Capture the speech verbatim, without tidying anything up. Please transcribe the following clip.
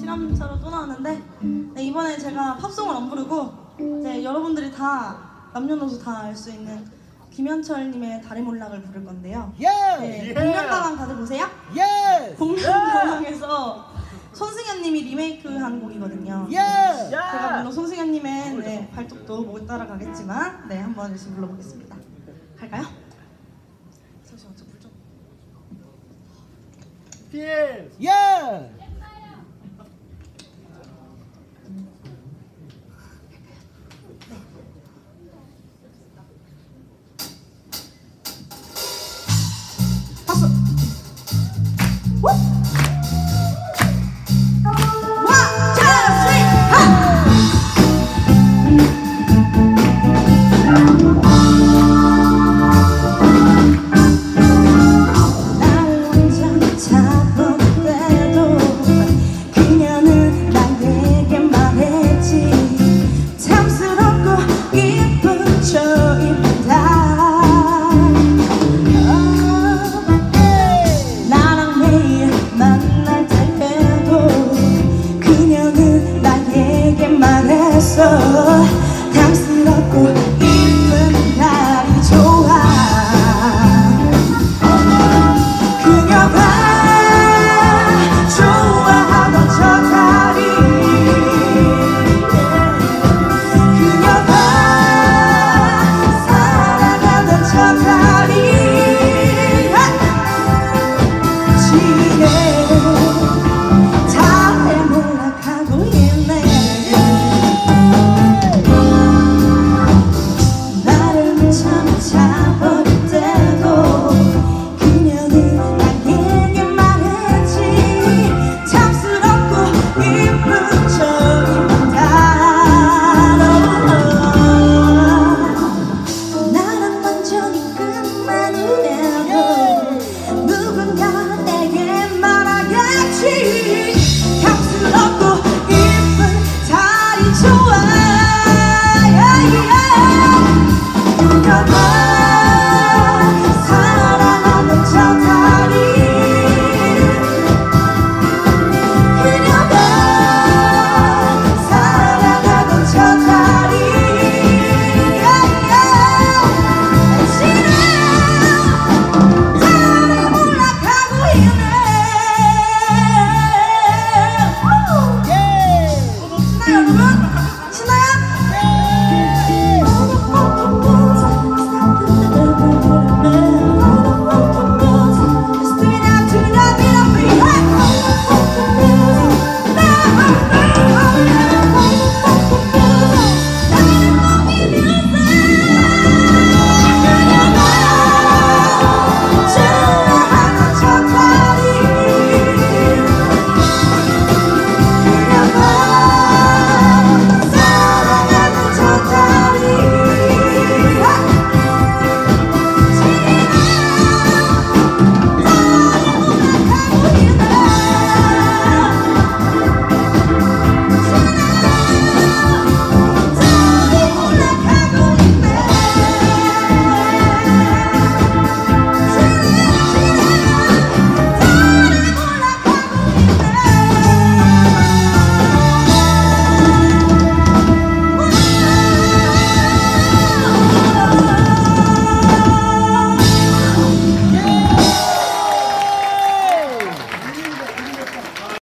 실험차로 또 나왔는데 네, 이번에 제가 팝송을 안 부르고 이제 여러분들이 다 남녀노소 다 알 수 있는 김현철님의 달의 몰락을 부를 건데요. 네, 복면가왕 다들 보세요? 복면가왕에서 손승연님이 리메이크한 곡이거든요. 네, 제가 물론 손승연님의 네, 발톱도 못 따라가겠지만 네, 한번 열심히 불러보겠습니다. 갈까요? 잠시만 저 불 좀. 예! 박수! 우! 당스럽고 이쁜 날이 좋아 그녀가 좋아하던 저 다리 그녀가 사랑하던 저 다리 지네 달에 몰락하고 있네 누군가 내게 말하겠지